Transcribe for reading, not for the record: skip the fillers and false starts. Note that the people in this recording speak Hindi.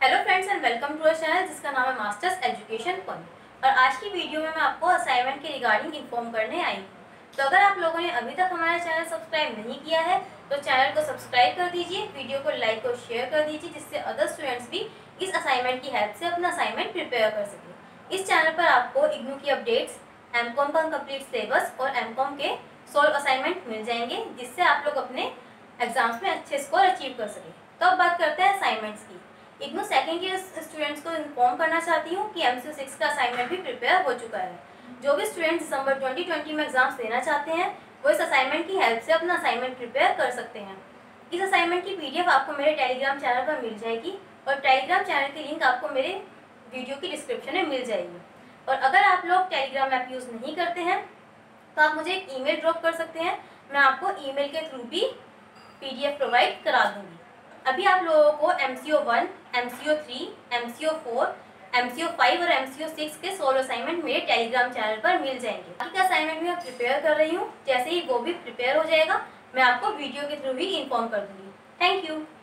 Hello friends and welcome to our channel जिसका नाम है मास्टर्स एजुकेशन पॉइंट। और आज की वीडियो में मैं आपको असाइनमेंट के रिगार्डिंग इन्फॉर्म करने आई हूँ। तो अगर आप लोगों ने अभी तक हमारा चैनल सब्सक्राइब नहीं किया है तो चैनल को सब्सक्राइब कर दीजिए, वीडियो को लाइक और शेयर कर दीजिए जिससे अदर स्टूडेंट्स भी इस असाइनमेंट की हेल्प से अपना असाइनमेंट प्रिपेयर कर सकें। इस चैनल पर आपको इग्नू की अपडेट्स, एमकॉम का कंप्लीट सिलेबस और एमकॉम के सोल्व असाइनमेंट मिल जाएंगे जिससे आप लोग अपने एग्जाम्स में अच्छे स्कोर अचीव कर सकें। तो अब बात करते हैं असाइनमेंट्स की। इग्नू सेकेंड ईयर स्टूडेंट्स को इन्फॉर्म करना चाहती हूँ कि MCQ 6 का असाइनमेंट भी प्रिपेयर हो चुका है। जो भी स्टूडेंट दिसंबर 2020 में एग्जाम्स देना चाहते हैं वो इस असाइनमेंट की हेल्प से अपना असाइनमेंट प्रिपेयर कर सकते हैं। इस असाइनमेंट की PDF आपको मेरे टेलीग्राम चैनल पर मिल जाएगी और टेलीग्राम चैनल की लिंक आपको मेरे वीडियो की डिस्क्रिप्शन में मिल जाएगी। और अगर आप लोग टेलीग्राम ऐप यूज़ नहीं करते हैं तो आप मुझे एक ईमेल ड्रॉप कर सकते हैं, मैं आपको ईमेल के थ्रू भी PDF प्रोवाइड करा दूँगी। अभी आप लोगों को MCQ 1, MCQ 3, MCQ 4, MCQ 5 और MCQ 6 के सोल्व असाइनमेंट मेरे टेलीग्राम चैनल पर मिल जाएंगे। बाकी का असाइनमेंट भी मैं प्रिपेयर कर रही हूँ, जैसे ही वो भी प्रिपेयर हो जाएगा मैं आपको वीडियो के थ्रू भी इन्फॉर्म कर दूँगी। Thank you.